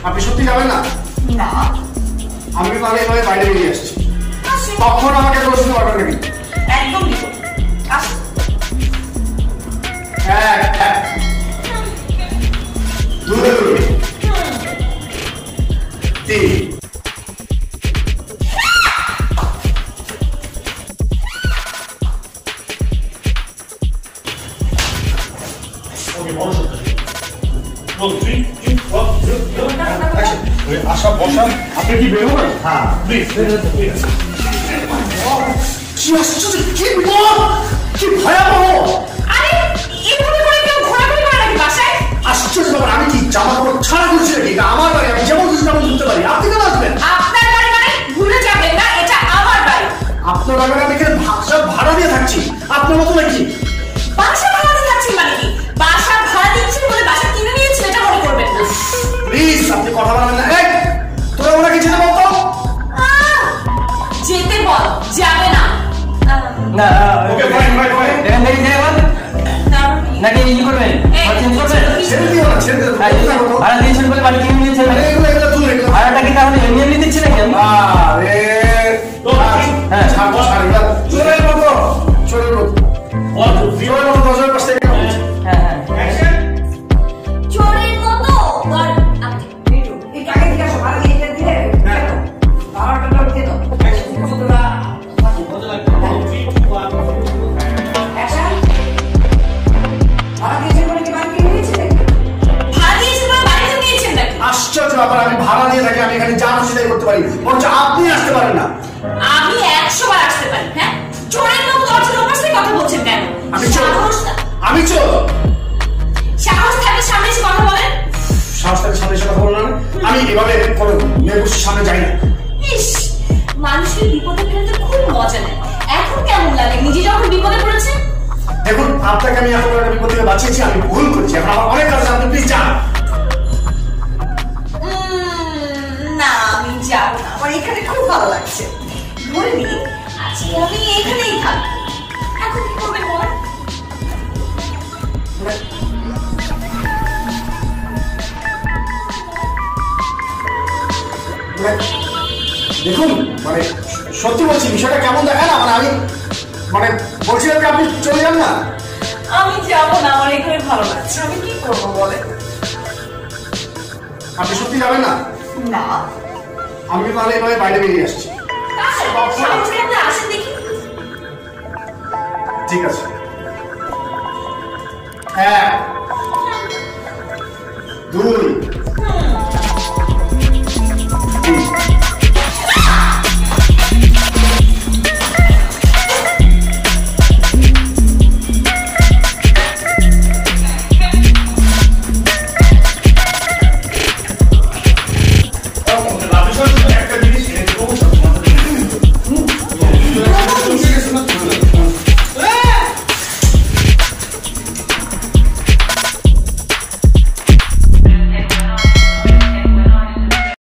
আপনি সত্যি যাবেন না? না আমি তাহলে এভাবে বাইরে বেরিয়ে আসছি। তখন আমাকে দোষ দিতে পারবেন নাকি? একদম দিব। আসুন। এক দুই তিন। আশা বসা আপনি কি বের হবেন? হ্যাঁ প্লিজ। কি আশ্চর্য, কি বিপদ, কি ভয়াবহ! আরে এভাবে করে কেউ ঘোরাঘুরি করে নাকি বাসায়? আশ্চর্য ব্যাপার, আমি কি জামা কাপড় ছাড়া করছি নাকি? এটা আমার বাড়ি, আমি যেমন খুশি তেমন ঘুরতে পারি। আপনি কেন আসবেন? আপনার বাড়ি মানে ভুলে যাবেন না, এটা আমার বাড়ি। আপনার বাড়ি আমি এখানে ভাড়া দিয়ে থাকছি, আপনার মতো নাকি? বাসা ভাড়া দিয়ে যাচ্ছেন মানে কি? বাসা ভাড়া দিচ্ছেন বলে বাসা কিনে নিয়েছেন এটা মনে করবেন না। প্লিজ আপনি কথা বলবেন না। এই তোরা ওনাকে যেতে বলতো। যেতে বল, যাবে না। না ওকে ফাইন ফাইন ফাইন। এখান থেকে যাবেন নাকি ই করবেন? চেঞ্জ করবেন? ছেড়ে দিও না, ছেড়ে দিও। ভাড়া দিয়েছেন বলে বাড়ি কিনে নিয়েছেন। এগুলো তুই এগুলো ভাড়াটা কি তাহলে এমনি এমনি দিচ্ছে নাকি? আরে হ্যাঁ ছাড়বো ছাড়বো চোরের মতো চোরের মতো চোরের মতো দশের পাশ থেকে হ্যাঁ হ্যাঁ চোরের মতো আর আপনি বেরো এই টাকা দিয়ে আসো ভাড়া দিয়ে দিলে ভাড়াটা দিয়ে দাও কতটা আশ্চর্য ব্যাপার, আমি ভাড়া দিয়ে থাকি, আমি এখানে যা খুশি তাই করতে পারি, বরঞ্চ আপনি আসতে পারেন না। আমি 100 বার আসতে পারি। হ্যাঁ চোরের মতো দরজার ওপাশ থেকে কথা বলছেন কেন? আমি চোর, আমি চোর। সাহস থাকলে সামনে এসে কথা বলেন। সাহস থাকলে সামনে এসে কথা বলবেন? আমি এভাবে কোনো মেয়ের সামনে যাই না। ইস, মানুষের বিপদে ফেলতে খুব মজা নেয়। এখন কেমন লাগে নিজে যখন বিপদে পড়েছে? দেখুন আপনাকে আমি এত বড় একটা বিপদ থেকে বাঁচিয়েছি, আমি ভুল করেছি, এখন আমার অনেক কাজ আছে, আপনি প্লিজ যান। না আমি যাবো না, আমার এখানে খুব ভালো লাগছে। ধরে নিই আজকে আমি এখানেই থাকবো। এখন কি করবেন বলেন? দেখুন মানে সত্যি বলছি, বিষয়টা কেমন দেখেন না, মানে আমি মানে বলছিলাম যে আপনি চলে যান না। আমি যাবো না, আমার এখানে ভালো লাগছে। আমি কি করবো বলেন? আপনি সত্যি যাবেন না? না আমি তাহলে এভাবে বাইরে বেরিয়ে আসছি। আসেন দেখি। ঠিক আছে। এক দুই